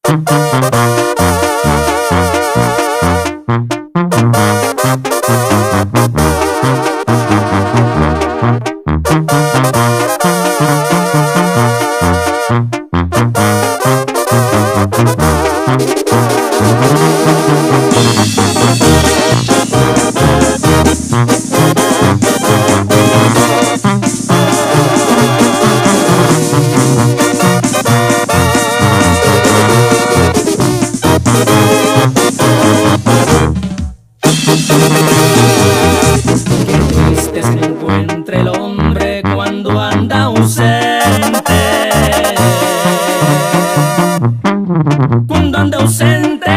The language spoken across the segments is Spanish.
Cuando anda ausente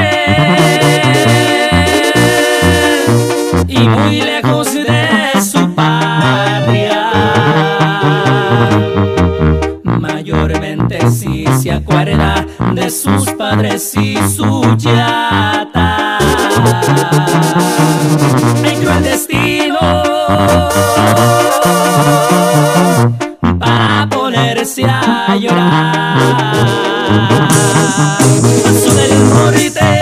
y muy lejos de su patria, mayormente si se acuerda de sus padres y su yata. Hay cruel destino para ponerse a llorar. Paso del norte,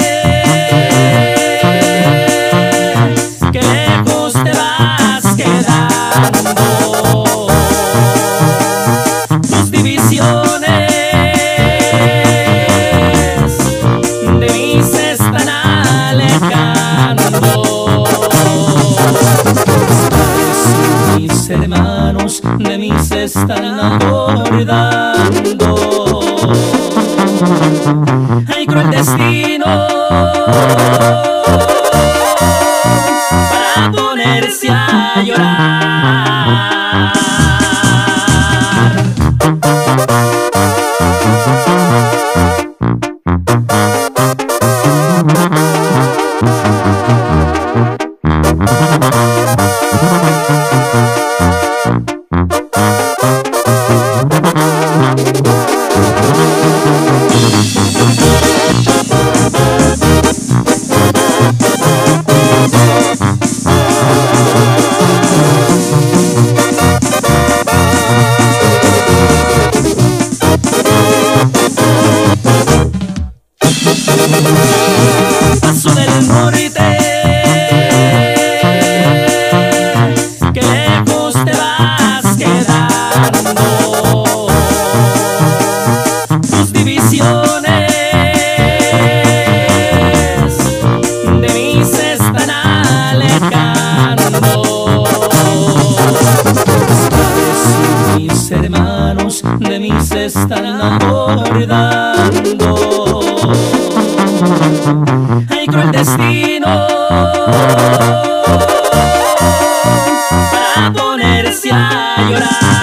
que lejos te vas quedando. Tus divisiones de mí se están alejando. Mis hermanos de mí se están acordando. Hay cruel destino para ponerse a llorar. Paso del norte, que lejos te vas quedando. Tus divisiones de mí se están alejando. Mis hermanos de mí se están acordando. Hay cruel destino para ponerse a llorar.